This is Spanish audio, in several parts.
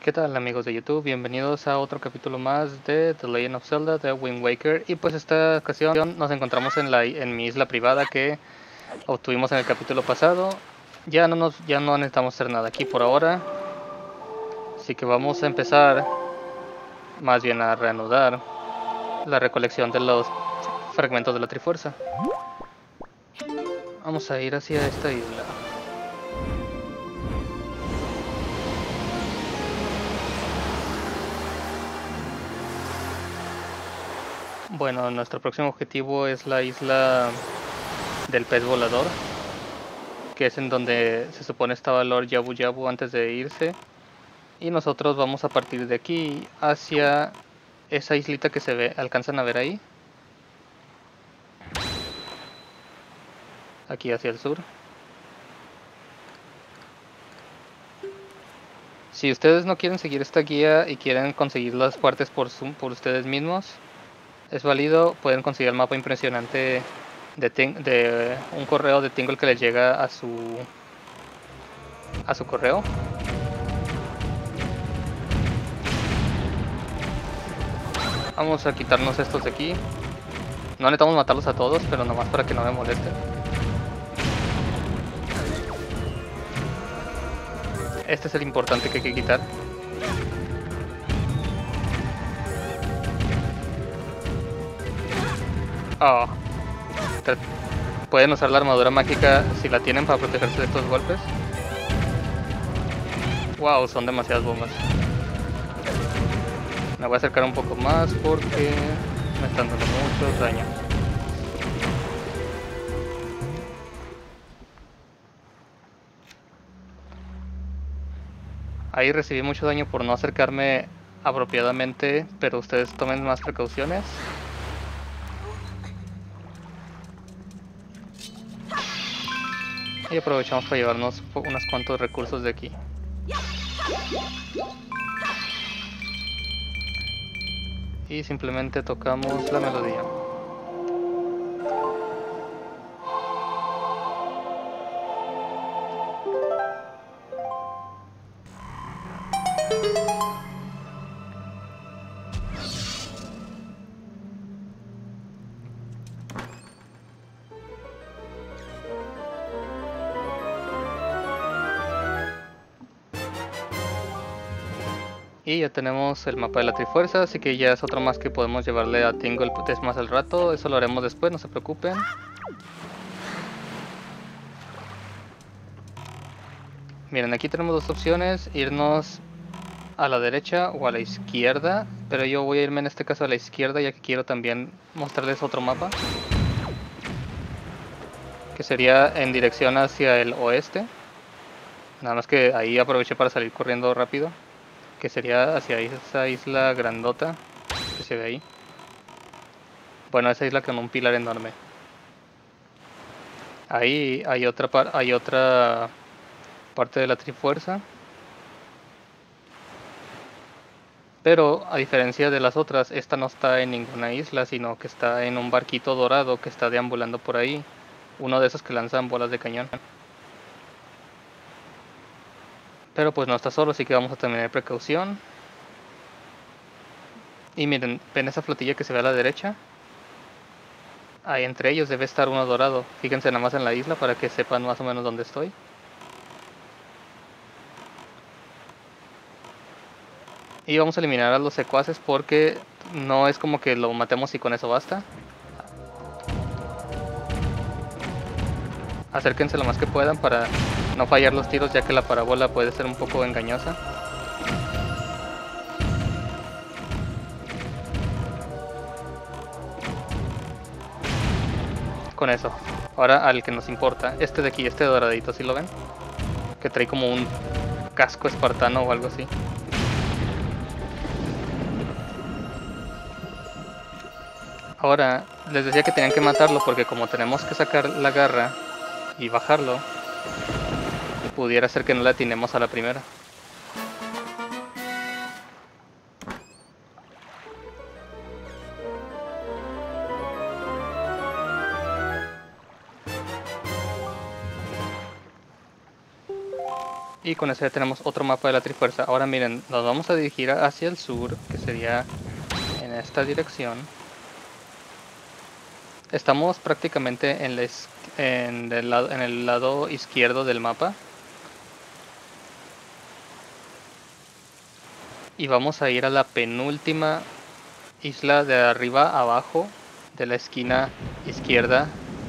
¿Qué tal amigos de YouTube? Bienvenidos a otro capítulo más de The Legend of Zelda de Wind Waker. Y pues esta ocasión nos encontramos en mi isla privada que obtuvimos en el capítulo pasado. Ya no necesitamos hacer nada aquí por ahora. Así que vamos a empezar más bien a reanudar la recolección de los fragmentos de la Trifuerza. Vamos a ir hacia esta isla. Bueno, nuestro próximo objetivo es la isla del pez volador, que es en donde se supone estaba Lord Yabu Yabu antes de irse. Y nosotros vamos a partir de aquí hacia esa islita que se ve, ¿alcanzan a ver ahí? Aquí hacia el sur. Si ustedes no quieren seguir esta guía y quieren conseguir las partes por ustedes mismos, es válido, pueden conseguir el mapa impresionante de un correo de Tingle que les llega a su correo. Vamos a quitarnos estos de aquí. No necesitamos matarlos a todos, pero nomás para que no me molesten. Este es el importante que hay que quitar. Oh. Pueden usar la armadura mágica si la tienen para protegerse de estos golpes. Wow, son demasiadas bombas. Me voy a acercar un poco más porque me están dando mucho daño. Ahí recibí mucho daño por no acercarme apropiadamente, pero ustedes tomen más precauciones. Y aprovechamos para llevarnos unos cuantos recursos de aquí. Y simplemente tocamos la melodía. Y ya tenemos el mapa de la Trifuerza, así que ya es otro más que podemos llevarle a Tingle más al rato. Eso lo haremos después, no se preocupen. Miren, aquí tenemos dos opciones, irnos a la derecha o a la izquierda, pero yo voy a irme en este caso a la izquierda ya que quiero también mostrarles otro mapa, que sería en dirección hacia el oeste. Nada más que ahí aproveché para salir corriendo rápido, que sería hacia esa isla grandota que se ve ahí. Bueno, esa isla con un pilar enorme. Ahí hay otra parte de la Trifuerza. Pero a diferencia de las otras, esta no está en ninguna isla, sino que está en un barquito dorado que está deambulando por ahí. Uno de esos que lanzan bolas de cañón. Pero pues no está solo, así que vamos a tener precaución. Y miren, ¿ven esa flotilla que se ve a la derecha? Ahí entre ellos debe estar uno dorado. Fíjense nada más en la isla para que sepan más o menos dónde estoy. Y vamos a eliminar a los secuaces porque no es como que lo matemos y con eso basta. Acérquense lo más que puedan para no fallar los tiros, ya que la parábola puede ser un poco engañosa. Con eso. Ahora al que nos importa. Este de aquí, este doradito, ¿sí lo ven? Que trae como un casco espartano o algo así. Ahora, les decía que tenían que matarlo porque como tenemos que sacar la garra y bajarlo, pudiera ser que no le atinemos a la primera. Y Y con eso ya tenemos otro mapa de la Trifuerza. Ahora miren, nos vamos a dirigir hacia el sur, que sería en esta dirección. Estamos prácticamente en el lado izquierdo del mapa. Y vamos a ir a la penúltima isla de arriba abajo de la esquina izquierda.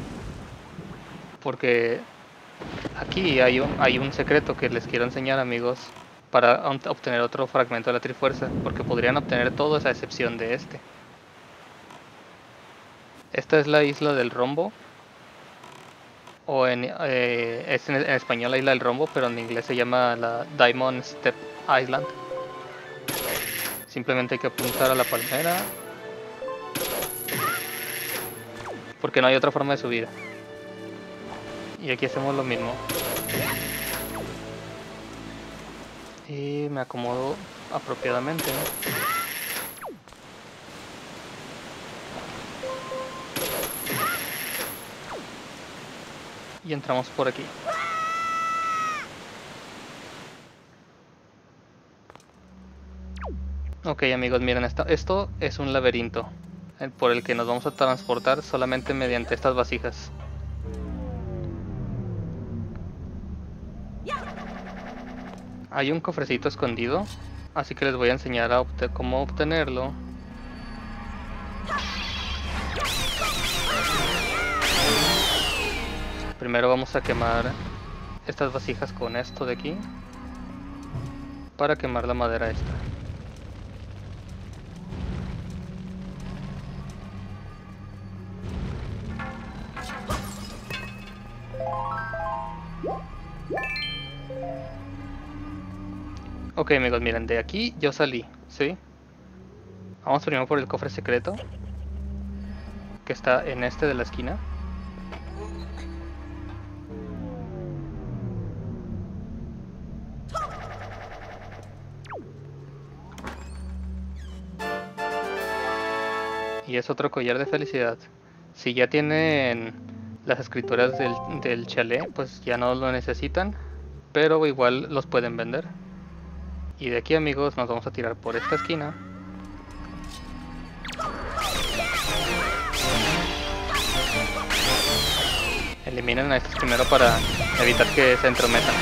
Porque aquí hay un secreto que les quiero enseñar, amigos, para obtener otro fragmento de la Trifuerza, porque podrían obtener todo a excepción de este. Esta es la isla del rombo, o es en español la isla del rombo, pero en inglés se llama la Diamond Step Island. Simplemente hay que apuntar a la palmera, porque no hay otra forma de subir. Y aquí hacemos lo mismo. Y me acomodo apropiadamente. Y entramos por aquí. Ok, amigos, miren, esto es un laberinto por el que nos vamos a transportar solamente mediante estas vasijas. Hay un cofrecito escondido, así que les voy a enseñar cómo obtenerlo. Primero vamos a quemar estas vasijas con esto de aquí, para quemar la madera esta. Ok, amigos, miren, de aquí yo salí, ¿sí? Vamos primero por el cofre secreto, que está en este de la esquina. Y es otro collar de felicidad. Si ya tienen las escrituras del chalet, pues ya no lo necesitan, pero igual los pueden vender. Y de aquí, amigos, nos vamos a tirar por esta esquina. Eliminen a estos primero para evitar que se entrometan.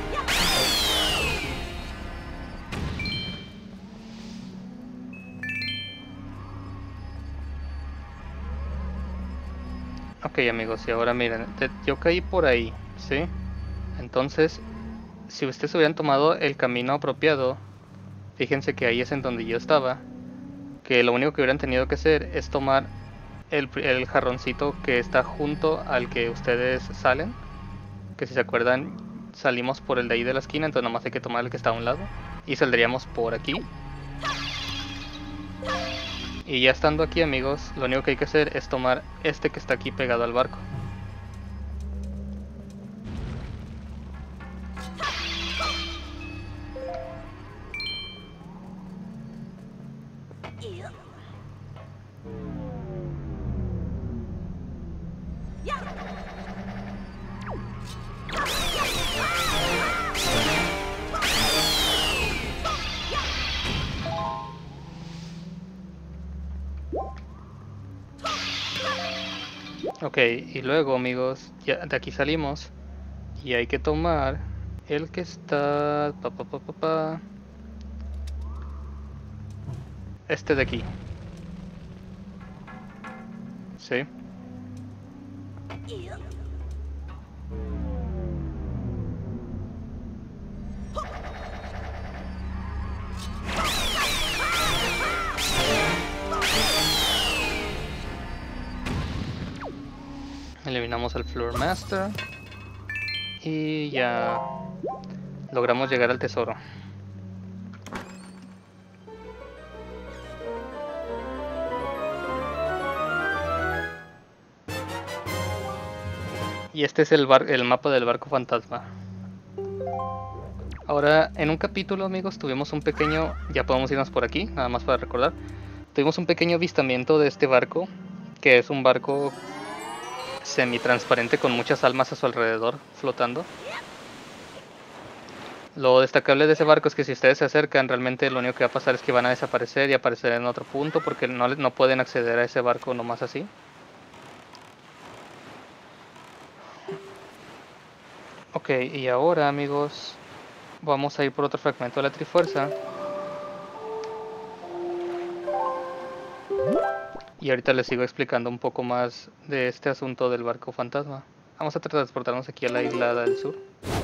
Ok, amigos, y ahora miren, yo caí por ahí, ¿sí? Entonces, si ustedes hubieran tomado el camino apropiado, fíjense que ahí es en donde yo estaba, que lo único que hubieran tenido que hacer es tomar el jarroncito que está junto al que ustedes salen, que si se acuerdan salimos por el de ahí de la esquina, entonces nomás hay que tomar el que está a un lado y saldríamos por aquí. Y ya estando aquí, amigos, lo único que hay que hacer es tomar este que está aquí pegado al barco. Ok, y luego, amigos, ya de aquí salimos y hay que tomar el que está este de aquí. Sí. Eliminamos al Floor Master y ya logramos llegar al tesoro. Y este es el mapa del barco fantasma. Ahora, en un capítulo, amigos, tuvimos un pequeño... Ya podemos irnos por aquí, nada más para recordar. Tuvimos un pequeño avistamiento de este barco, que es un barco semi-transparente con muchas almas a su alrededor flotando. Lo destacable de ese barco es que si ustedes se acercan, realmente lo único que va a pasar es que van a desaparecer y aparecer en otro punto porque no pueden acceder a ese barco nomás así. Ok, y ahora amigos, vamos a ir por otro fragmento de la Trifuerza. Y ahorita les sigo explicando un poco más de este asunto del barco fantasma. Vamos a transportarnos aquí a la isla del sur.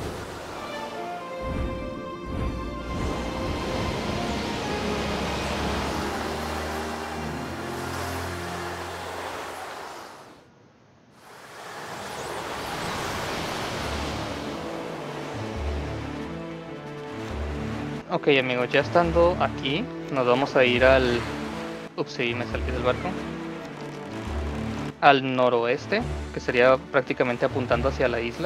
Ok amigos, ya estando aquí, nos vamos a ir al... Ups, sí, me salí del barco. Al noroeste, que sería prácticamente apuntando hacia la isla.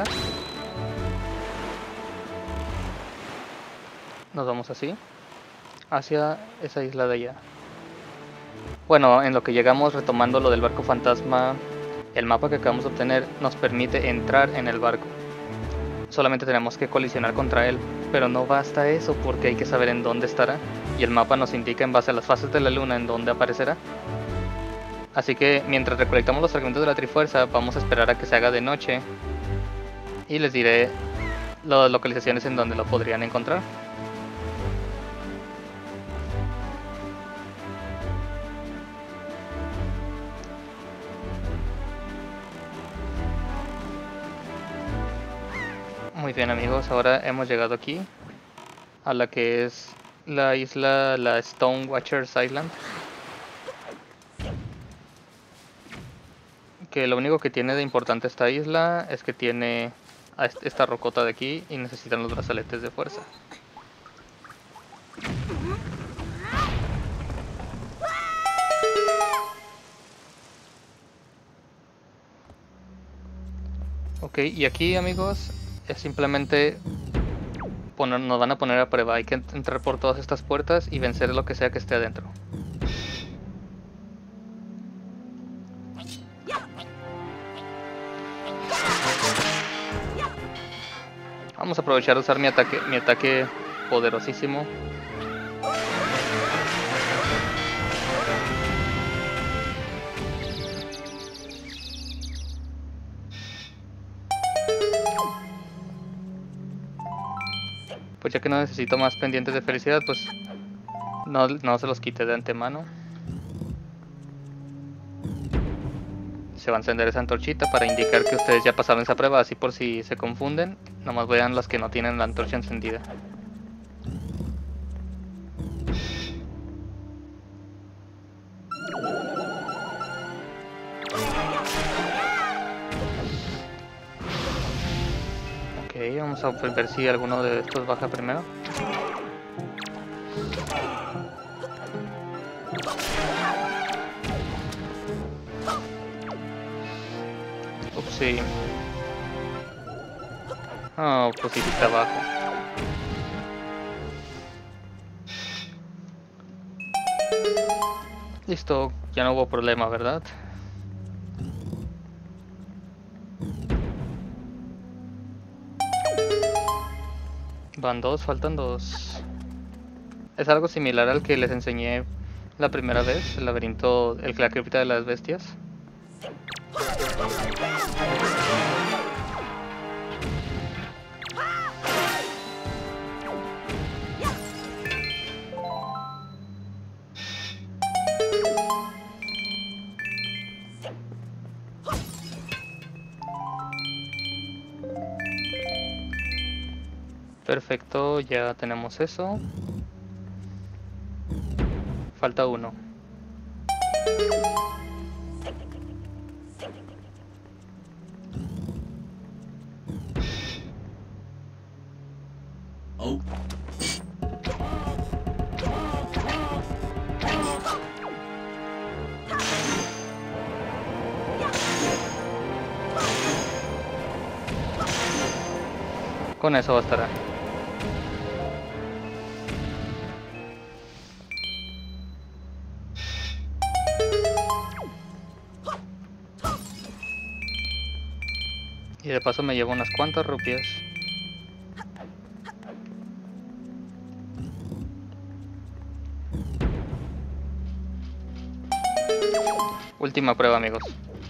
Nos vamos así, hacia esa isla de allá. Bueno, en lo que llegamos, retomando lo del barco fantasma, el mapa que acabamos de obtener nos permite entrar en el barco. Solamente tenemos que colisionar contra él, pero no basta eso porque hay que saber en dónde estará, y el mapa nos indica en base a las fases de la luna en dónde aparecerá. Así que mientras recolectamos los fragmentos de la Trifuerza, vamos a esperar a que se haga de noche y les diré las localizaciones en donde lo podrían encontrar. Muy bien amigos, ahora hemos llegado aquí a la que es la isla, la Stonewatchers Island, que lo único que tiene de importante esta isla es que tiene a esta rocota de aquí y necesitan los brazaletes de fuerza. Ok, y aquí amigos es simplemente nos van a poner a prueba, hay que entrar por todas estas puertas y vencer lo que sea que esté adentro. Vamos a aprovechar de usar mi ataque poderosísimo. Pues ya que no necesito más pendientes de felicidad, pues no se los quite de antemano. Se va a encender esa antorchita para indicar que ustedes ya pasaron esa prueba, así por si se confunden, nomás vean las que no tienen la antorcha encendida. Ok, vamos a ver si alguno de estos baja primero. Ups, sí. Oh, pues sí está abajo. Listo, ya no hubo problema, ¿verdad? Van dos, faltan dos. Es algo similar al que les enseñé la primera vez, el laberinto, la cripta de las bestias. Perfecto, ya tenemos eso. Falta uno. Oh. Con eso bastará. Y de paso me llevo unas cuantas rupias. Última prueba, amigos.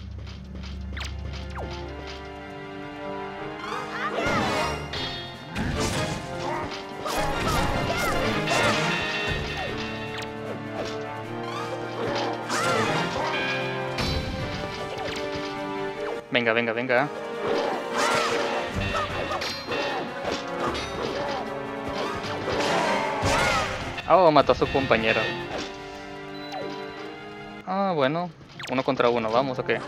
Venga, venga, venga. Oh, mató a su compañero. Ah, bueno. 1 contra 1, vamos, ok.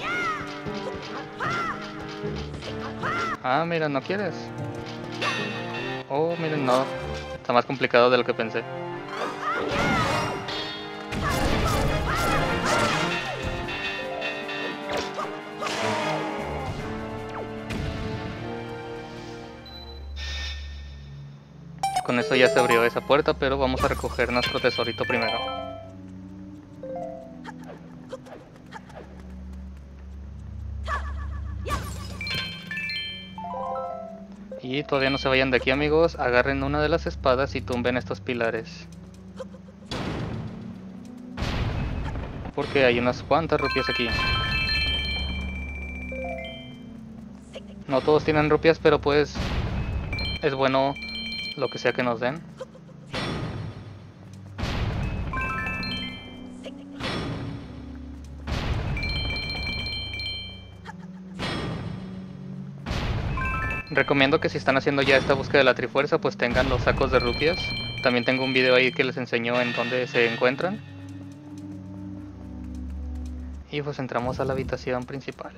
Ah, mira, ¿no quieres? Oh, miren, no. Está más complicado de lo que pensé. Con eso ya se abrió esa puerta, pero vamos a recoger nuestro tesorito primero. Y todavía no se vayan de aquí, amigos. Agarren una de las espadas y tumben estos pilares. Porque hay unas cuantas rupias aquí. No todos tienen rupias, pero pues es bueno lo que sea que nos den. Recomiendo que si están haciendo ya esta búsqueda de la Trifuerza, pues tengan los sacos de rupias. También tengo un video ahí que les enseño en dónde se encuentran. Y pues entramos a la habitación principal.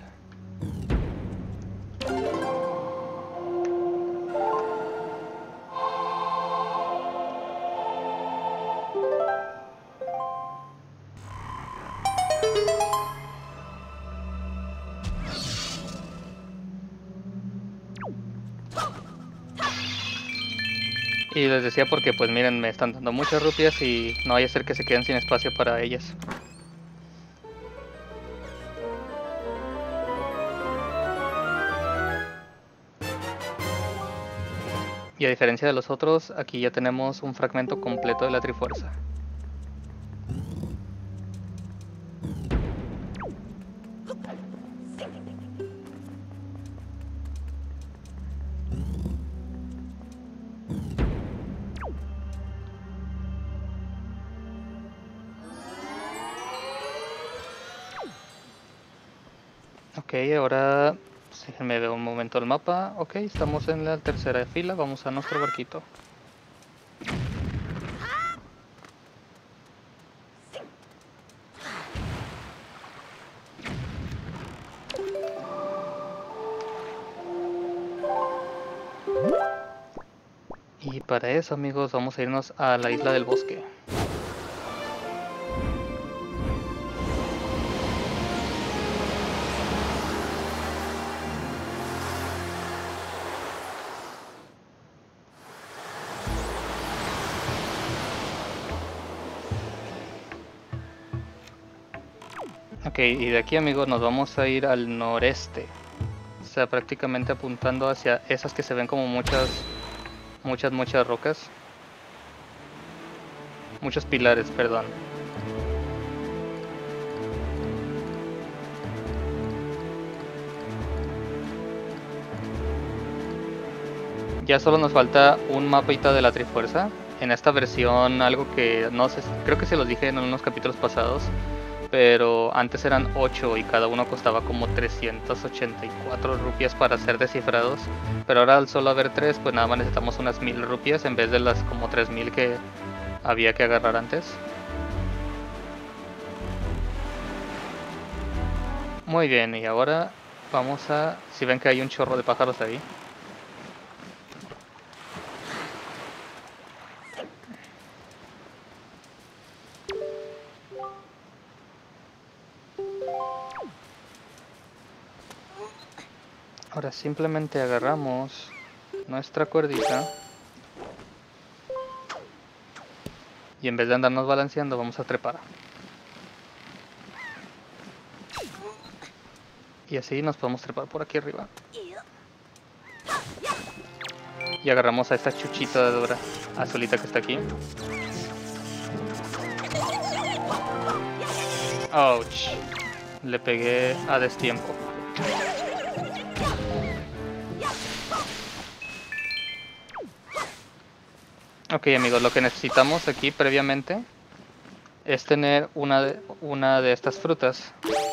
Y les decía porque pues miren, me están dando muchas rupias y no vaya a ser que se queden sin espacio para ellas. Y a diferencia de los otros, aquí ya tenemos un fragmento completo de la Trifuerza. Ok, ahora déjenme ver un momento el mapa. Ok, estamos en la tercera fila, vamos a nuestro barquito. Y para eso, amigos, vamos a irnos a la isla del bosque. Ok, y de aquí, amigos, nos vamos a ir al noreste. O sea, prácticamente apuntando hacia esas que se ven como muchas rocas. Muchos pilares, perdón. Ya solo nos falta un mapita de la Trifuerza. En esta versión, algo que no sé, creo que se los dije en unos capítulos pasados, pero antes eran 8 y cada uno costaba como 384 rupias para ser descifrados. Pero ahora al solo haber 3, pues nada más necesitamos unas 1000 rupias en vez de las como 3000 que había que agarrar antes. Muy bien, y ahora vamos a... Si ven que hay un chorro de pájaros ahí. Ahora simplemente agarramos nuestra cuerdita y en vez de andarnos balanceando vamos a trepar. Y así nos podemos trepar por aquí arriba. Y agarramos a esta chuchita dura azulita que está aquí. Ouch. Le pegué a destiempo. Ok, amigos, lo que necesitamos aquí previamente es tener una de estas frutas.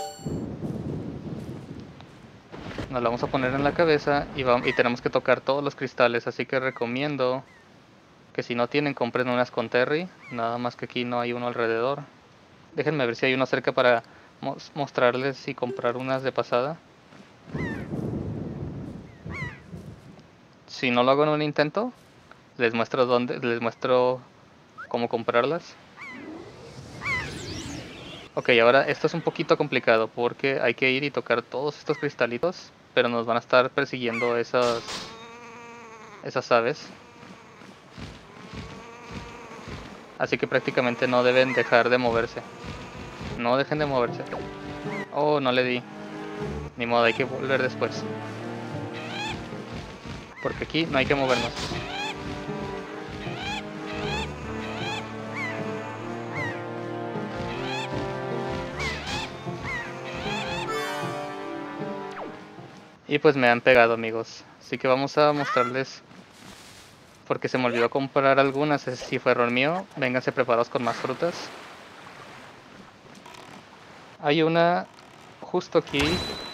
Nos la vamos a poner en la cabeza y tenemos que tocar todos los cristales, así que recomiendo que si no tienen, compren unas con Terry, nada más que aquí no hay uno alrededor. Déjenme ver si hay uno cerca para mostrarles y comprar unas de pasada. Si no lo hago en un intento, les muestro cómo comprarlas. Ok, ahora esto es un poquito complicado porque hay que ir y tocar todos estos cristalitos, pero nos van a estar persiguiendo esas aves. Así que prácticamente no deben dejar de moverse. No dejen de moverse. Oh, no le di. Ni modo, hay que volver después. Porque aquí no hay que movernos. Y pues me han pegado, amigos. Así que vamos a mostrarles. Porque se me olvidó comprar algunas. Ese sí fue error mío. Vénganse preparados con más frutas. Hay una justo aquí.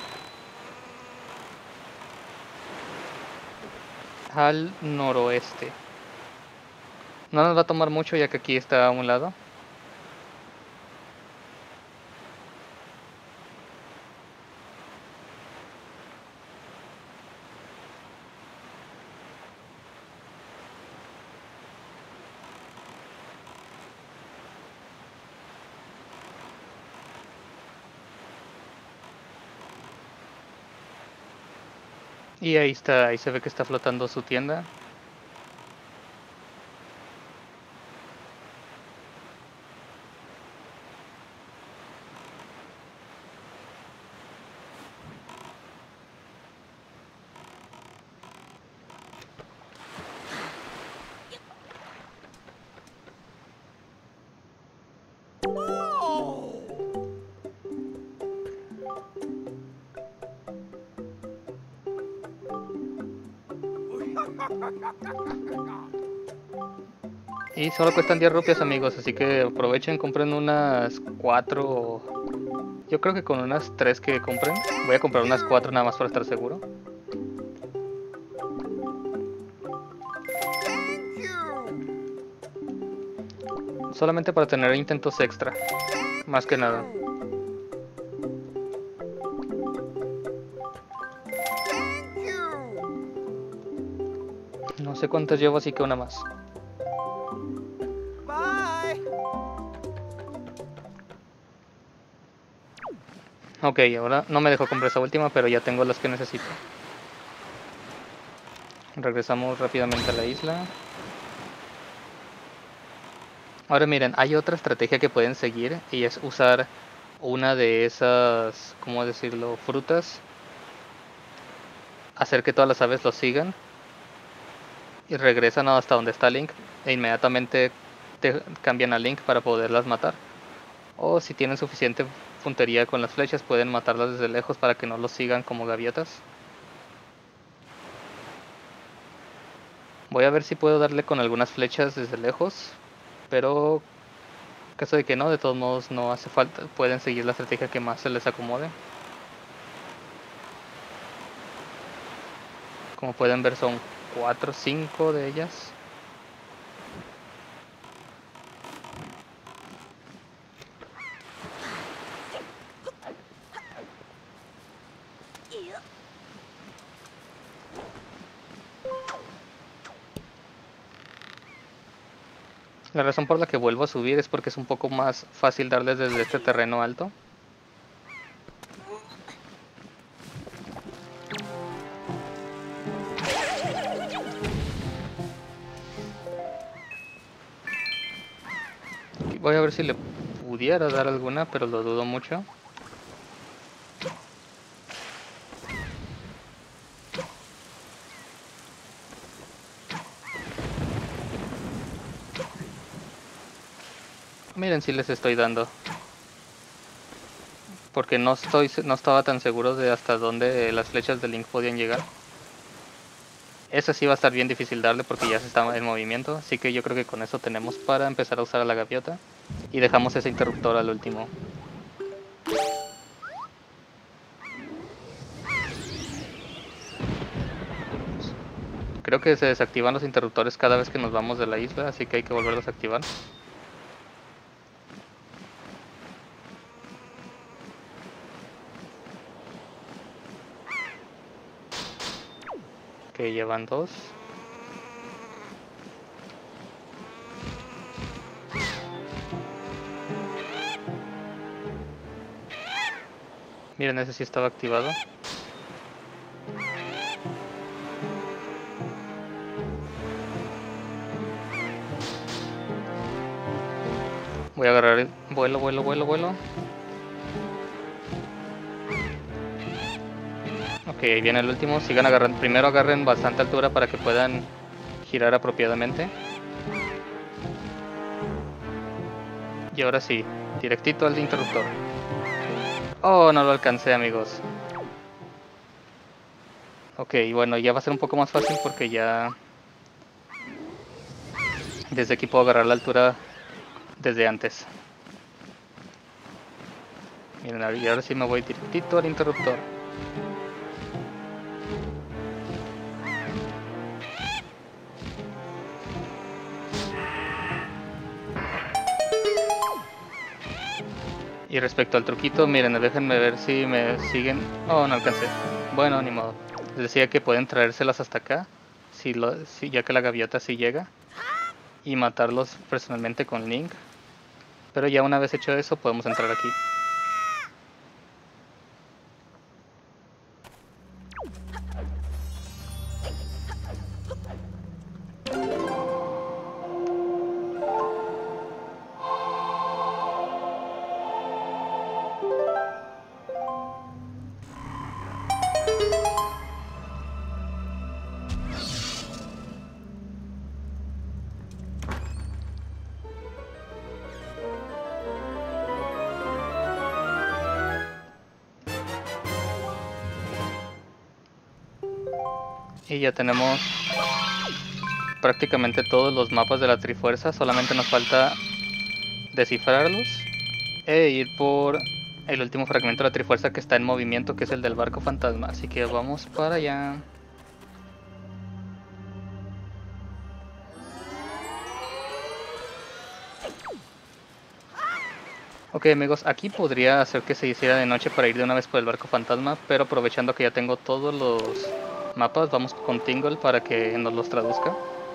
Al noroeste. No nos va a tomar mucho ya que aquí está a un lado. Y ahí está, ahí se ve que está flotando su tienda. Y solo cuestan 10 rupias, amigos, así que aprovechen, compren unas 4. Yo creo que con unas 3 que compren. Voy a comprar unas 4 nada más para estar seguro. Solamente para tener intentos extra. Más que nada. No sé cuántas llevo, así que una más. Ok, ahora no me dejó comprar esa última, pero ya tengo las que necesito. Regresamos rápidamente a la isla. Ahora miren, hay otra estrategia que pueden seguir y es usar una de esas, ¿cómo decirlo?, frutas. Hacer que todas las aves lo sigan y regresan hasta donde está Link e inmediatamente te cambian a Link para poderlas matar. O si tienen suficiente puntería con las flechas, pueden matarlas desde lejos para que no los sigan como gaviotas. Voy a ver si puedo darle con algunas flechas desde lejos, pero en caso de que no, de todos modos no hace falta, pueden seguir la estrategia que más se les acomode. Como pueden ver son 4 o 5 de ellas. La razón por la que vuelvo a subir es porque es un poco más fácil darles desde este terreno alto. Voy a ver si le pudiera dar alguna, pero lo dudo mucho. Miren si les estoy dando. Porque no estaba tan seguro de hasta dónde las flechas de Link podían llegar. Esa sí va a estar bien difícil darle porque ya se está en movimiento. Así que yo creo que con eso tenemos para empezar a usar a la gaviota. Y dejamos ese interruptor al último. Creo que se desactivan los interruptores cada vez que nos vamos de la isla, así que hay que volverlos a activar. Que llevan 2. Miren, ese sí estaba activado. Voy a agarrar el vuelo. Ok, ahí viene el último. Sigan agarrando. Primero agarren bastante altura para que puedan girar apropiadamente. Y ahora sí, directito al interruptor. Oh, no lo alcancé, amigos. Ok, bueno, ya va a ser un poco más fácil porque ya... Desde aquí puedo agarrar la altura desde antes. Miren, y ahora sí me voy directito al interruptor. Y respecto al truquito, miren, déjenme ver si me siguen. Oh, no alcancé. Bueno, ni modo. Les decía que pueden traérselas hasta acá, ya que la gaviota sí llega, y matarlos personalmente con Link. Pero ya una vez hecho eso, podemos entrar aquí. Y ya tenemos prácticamente todos los mapas de la Trifuerza, solamente nos falta descifrarlos e ir por el último fragmento de la Trifuerza que está en movimiento, que es el del barco fantasma, así que vamos para allá. Ok, amigos, aquí podría hacer que se hiciera de noche para ir de una vez por el barco fantasma, pero aprovechando que ya tengo todos los mapas, vamos con Tingle para que nos los traduzca.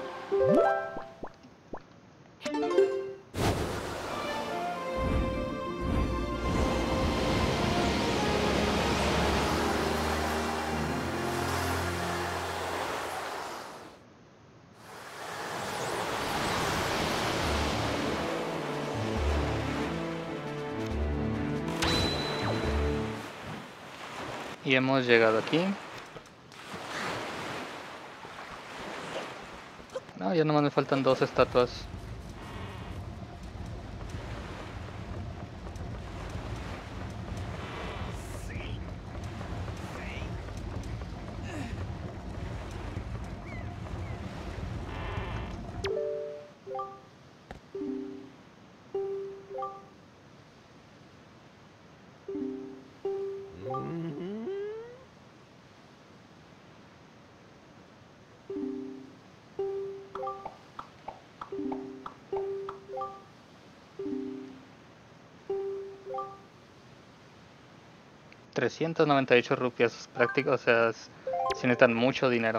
Y hemos llegado aquí. No, ya nomás me faltan 2 estatuas. $398 prácticas, o sea, se necesitan mucho dinero.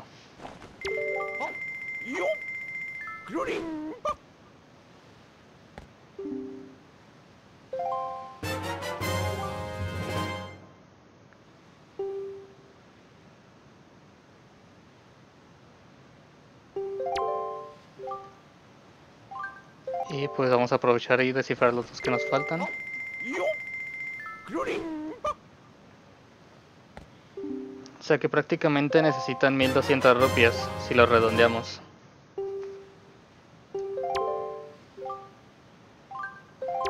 Y pues vamos a aprovechar y descifrar los 2 que nos faltan. O sea que prácticamente necesitan 1200 rupias si lo redondeamos.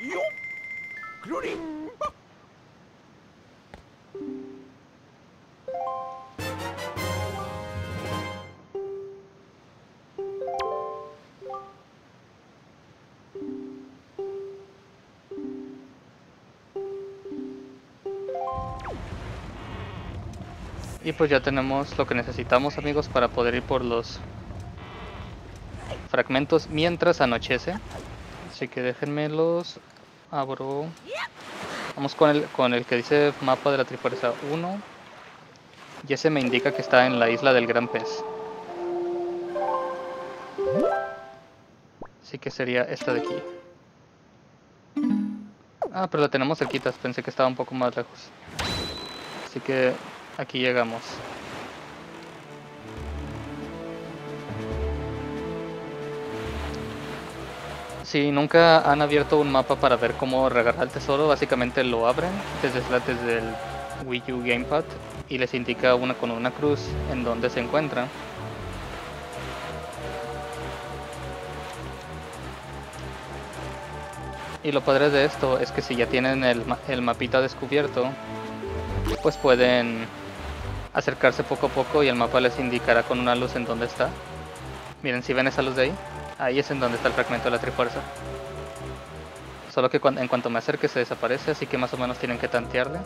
Y pues ya tenemos lo que necesitamos, amigos, para poder ir por los fragmentos mientras anochece. Así que déjenme los abro. Vamos con el que dice mapa de la Trifuerza 1. Y ese me indica que está en la isla del Gran Pez. Así que sería esta de aquí. Ah, pero la tenemos cerquitas, pensé que estaba un poco más lejos. Así que aquí llegamos. Si nunca han abierto un mapa para ver cómo agarrar el tesoro, básicamente lo abren desde el Wii U Gamepad y les indica con una cruz en donde se encuentra. Y lo padre de esto es que si ya tienen el mapita descubierto, pues pueden acercarse poco a poco y el mapa les indicará con una luz en donde está. Miren, si ven esa luz de ahí, ahí es en donde está el fragmento de la Trifuerza. Solo que en cuanto me acerque se desaparece, así que más o menos tienen que tantearle.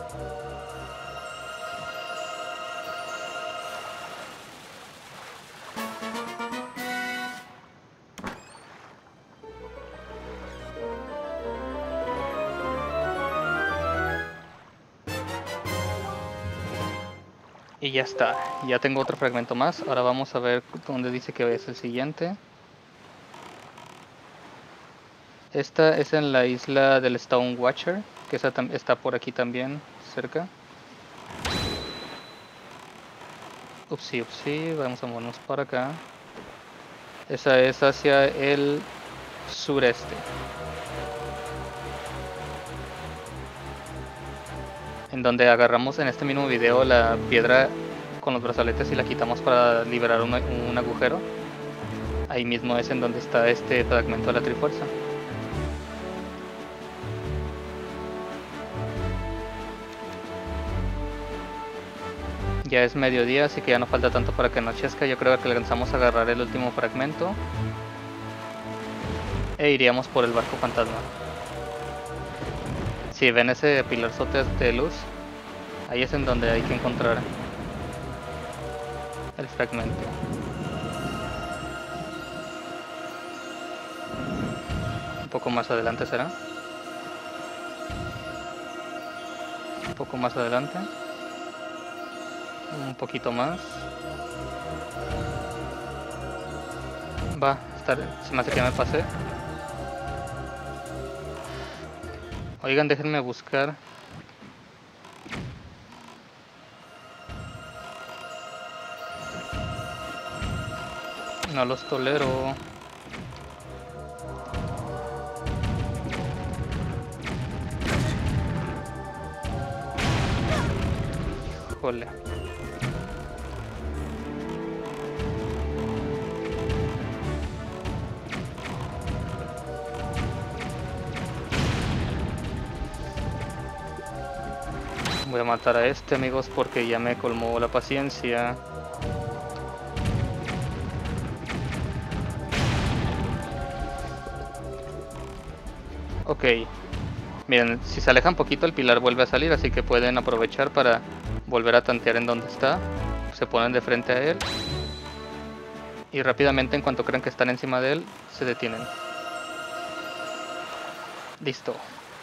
Y ya está, ya tengo otro fragmento más. Ahora vamos a ver dónde dice que es el siguiente. Esta es en la isla del Stone Watcher, que esa está por aquí también, cerca. Upsi, vamos a movernos para acá. Esa es hacia el sureste. En donde agarramos en este mismo video la piedra con los brazaletes y la quitamos para liberar un agujero. Ahí mismo es en donde está este fragmento de la Trifuerza. Ya es mediodía, así que ya no falta tanto para que anochezca. Yo creo que alcanzamos a agarrar el último fragmento e iríamos por el barco fantasma. Si ven ese pilarzote de luz, ahí es en donde hay que encontrar el fragmento. Un poco más adelante será. Un poco más adelante. Un poquito más. Se me hace que me pasé. Oigan, déjenme buscar. No los tolero. Híjole. Voy a matar a este, amigos, porque ya me colmó la paciencia. Ok. Miren, si se aleja un poquito el pilar vuelve a salir, así que pueden aprovechar para volver a tantear en donde está. Se ponen de frente a él. Y rápidamente, en cuanto crean que están encima de él, se detienen. Listo.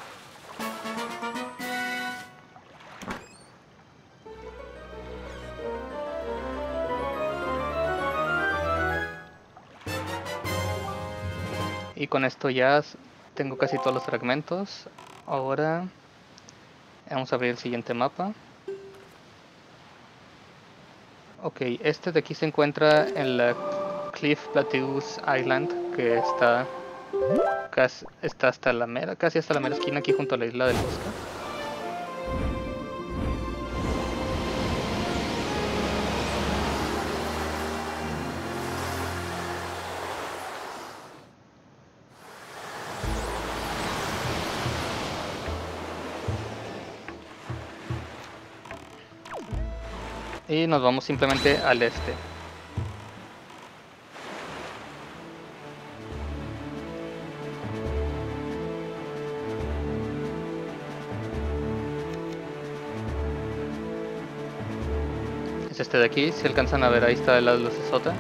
Y con esto ya tengo casi todos los fragmentos. Ahora vamos a abrir el siguiente mapa. Ok, este de aquí se encuentra en la Cliff Plateaus Island, que está casi hasta la mera esquina, aquí junto a la isla del bosque. Y nos vamos simplemente al este. Es este de aquí, si alcanzan a ver, ahí está la lucesota.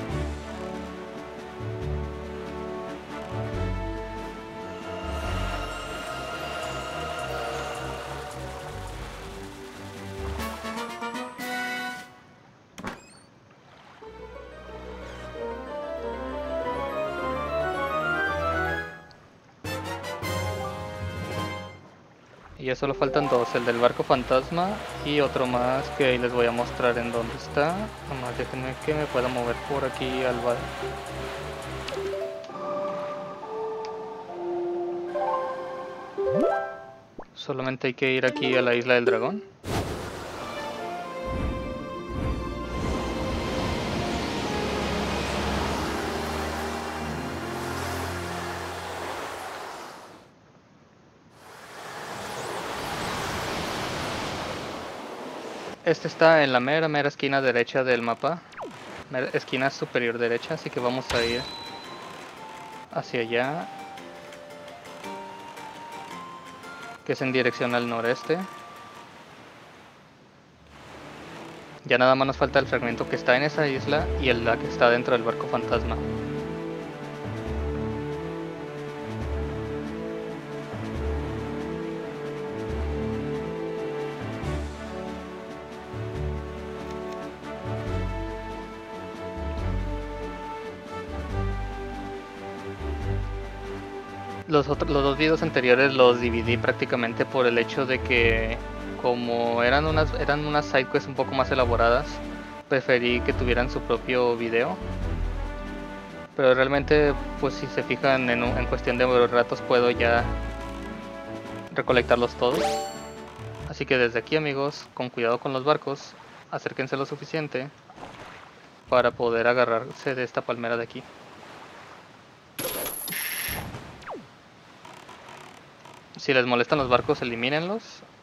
Y ya solo faltan dos, el del barco fantasma y otro más que ahí les voy a mostrar en dónde está. Nomás déjenme que me pueda mover por aquí al bar. Solamente hay que ir aquí a la isla del dragón. Este está en la mera esquina derecha del mapa. Esquina superior derecha, así que vamos a ir hacia allá, que es en dirección al noreste. Ya nada más nos falta el fragmento que está en esa isla y el que está dentro del barco fantasma. Los dos videos anteriores los dividí prácticamente por el hecho de que como eran unas sidequests un poco más elaboradas, preferí que tuvieran su propio video. Pero realmente, pues si se fijan en cuestión de ratos puedo ya recolectarlos todos. Así que desde aquí, amigos, con cuidado con los barcos, acérquense lo suficiente para poder agarrarse de esta palmera de aquí. Si les molestan los barcos, elimínenlos.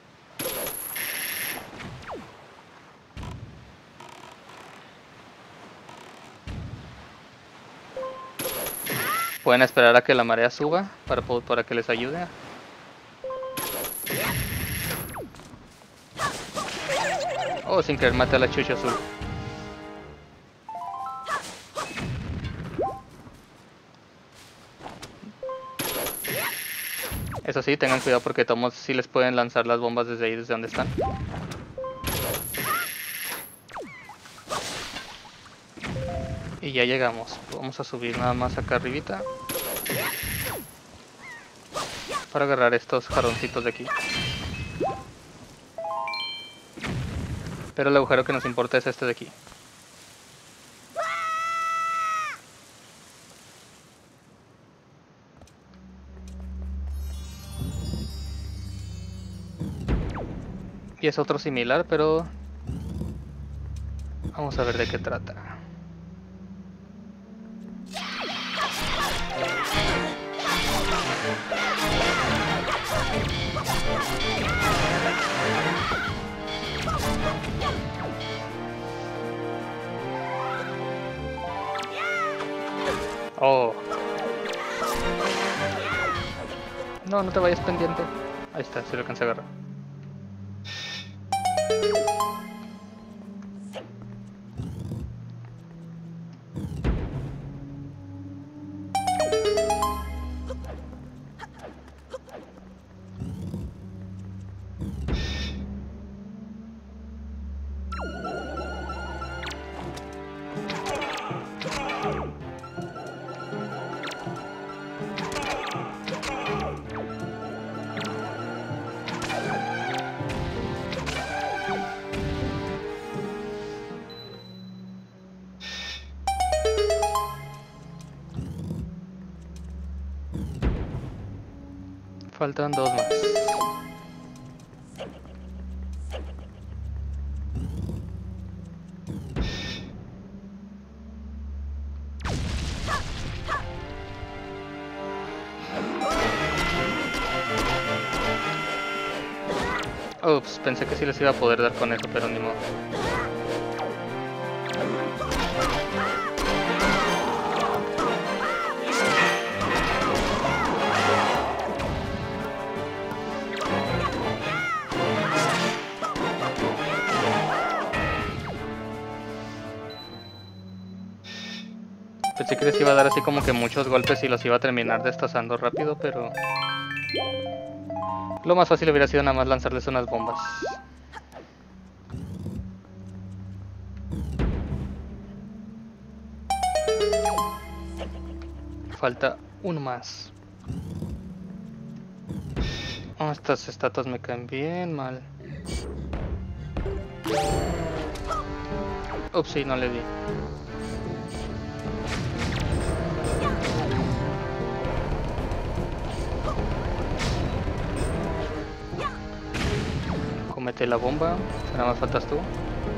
Pueden esperar a que la marea suba para que les ayude. Oh, sin querer maté a la chucha azul. Eso sí, tengan cuidado porque tomos sí les pueden lanzar las bombas desde ahí, desde donde están. Y ya llegamos. Vamos a subir nada más acá arribita para agarrar estos jarroncitos de aquí. Pero el agujero que nos importa es este de aquí. Y es otro similar, pero vamos a ver de qué trata. Oh. No, no te vayas pendiente. Ahí está, se lo alcancé a agarrar. Faltan dos más. Ups, pensé que sí les iba a poder dar con eso, pero ni modo. Pensé que les iba a dar así como que muchos golpes y los iba a terminar destazando rápido, pero... Lo más fácil hubiera sido nada más lanzarles unas bombas. Falta uno más. Oh, estas estatuas me caen bien mal. Ups, sí, no le di. Comete la bomba, nada más faltas tú.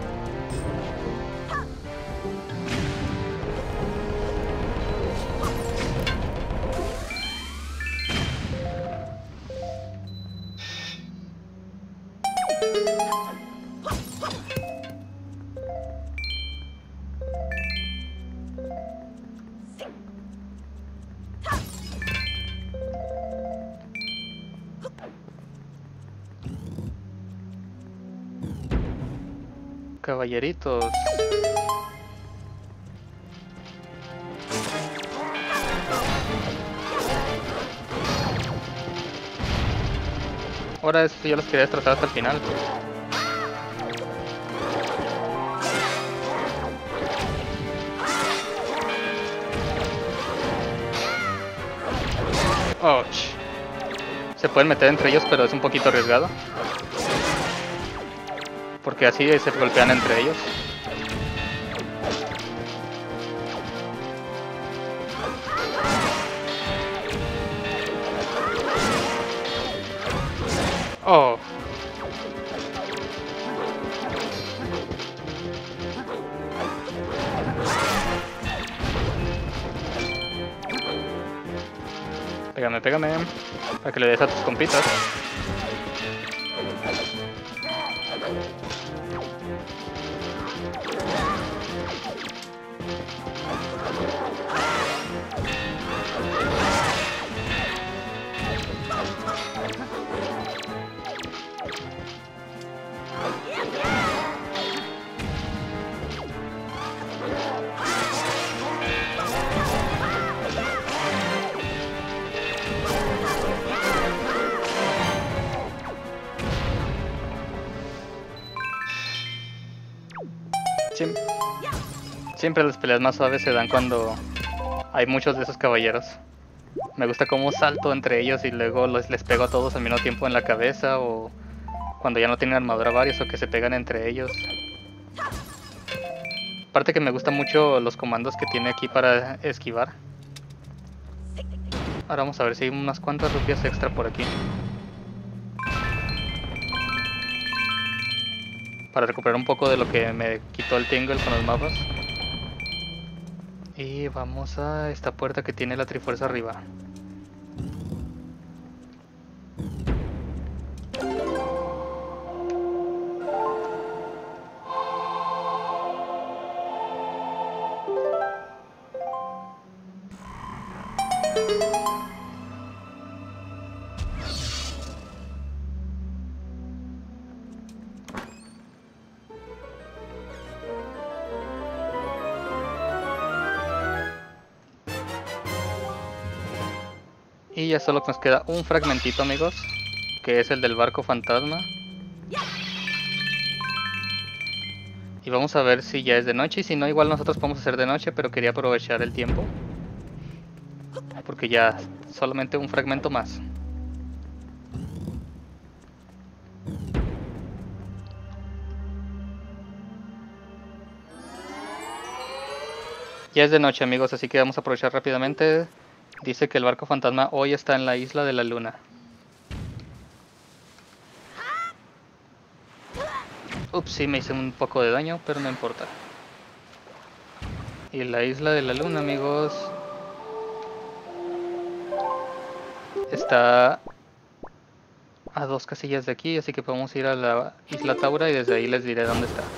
Caballeritos. Ahora esto yo los quería destrozar hasta el final. Oh, se pueden meter entre ellos, pero es un poquito arriesgado. Porque así se golpean entre ellos. Oh. Pégame, pégame. Para que le des a tus compitas. Siempre las peleas más suaves se dan cuando hay muchos de esos caballeros. Me gusta cómo salto entre ellos y luego les pego a todos al mismo tiempo en la cabeza, o cuando ya no tienen armadura varios o que se pegan entre ellos. Aparte que me gustan mucho los comandos que tiene aquí para esquivar. Ahora vamos a ver si hay unas cuantas rupias extra por aquí. Para recuperar un poco de lo que me quitó el tingle con los mapas. Y vamos a esta puerta que tiene la Trifuerza arriba. Y ya solo nos queda un fragmentito, amigos, que es el del barco fantasma. Y vamos a ver si ya es de noche, y si no, igual nosotros podemos hacer de noche, pero quería aprovechar el tiempo. Porque ya solamente un fragmento más. Ya es de noche, amigos, así que vamos a aprovechar rápidamente. Dice que el barco fantasma hoy está en la isla de la luna. Ups, sí me hice un poco de daño, pero no importa. Y la isla de la luna, amigos, está a 2 casillas de aquí, así que podemos ir a la isla Taura y desde ahí les diré dónde está.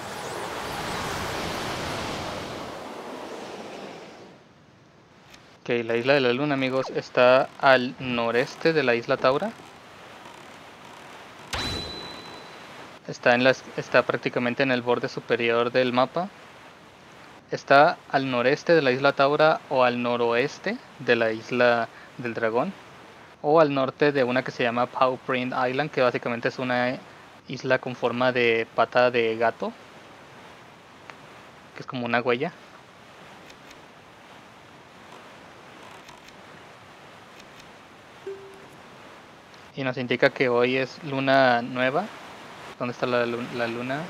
Ok, la isla de la luna, amigos, está al noreste de la isla Taura. Está prácticamente en el borde superior del mapa. Está al noreste de la isla Taura o al noroeste de la isla del dragón. O al norte de una que se llama Paw Print Island, que básicamente es una isla con forma de pata de gato, que es como una huella. Y nos indica que hoy es luna nueva. ¿Dónde está la luna?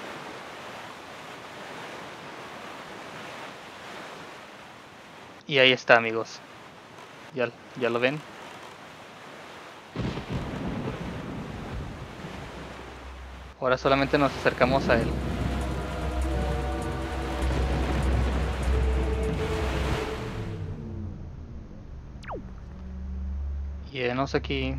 Y ahí está, amigos. Ya lo ven. Ahora solamente nos acercamos a él. Y venos aquí.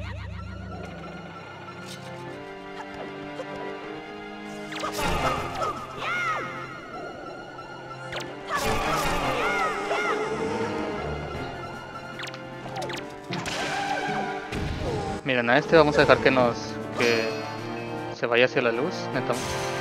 Miren, a este vamos a dejar que se vaya hacia la luz, neta.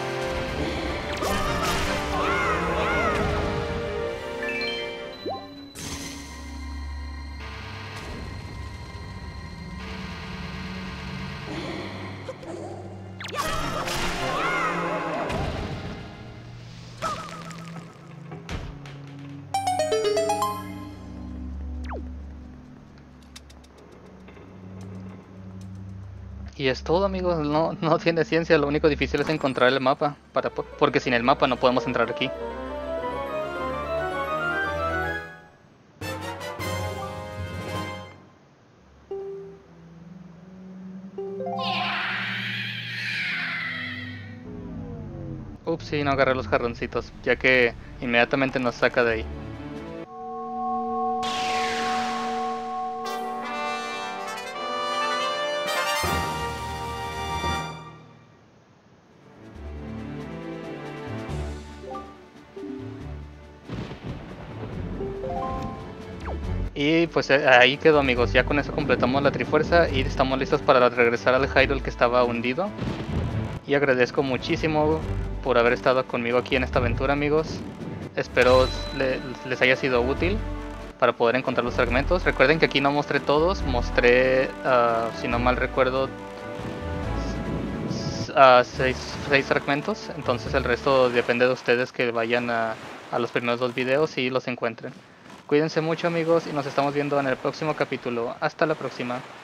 Y es todo, amigos, no tiene ciencia, lo único difícil es encontrar el mapa, porque sin el mapa no podemos entrar aquí. Ups, sí, no agarré los jarroncitos, ya que inmediatamente nos saca de ahí. Y pues ahí quedó, amigos, ya con eso completamos la Trifuerza y estamos listos para regresar al Hyrule que estaba hundido. Y agradezco muchísimo por haber estado conmigo aquí en esta aventura, amigos. Espero les haya sido útil para poder encontrar los fragmentos. Recuerden que aquí no mostré todos, mostré, si no mal recuerdo, 6 fragmentos. Entonces el resto depende de ustedes que vayan a los primeros 2 videos y los encuentren. Cuídense mucho, amigos, y nos estamos viendo en el próximo capítulo. Hasta la próxima.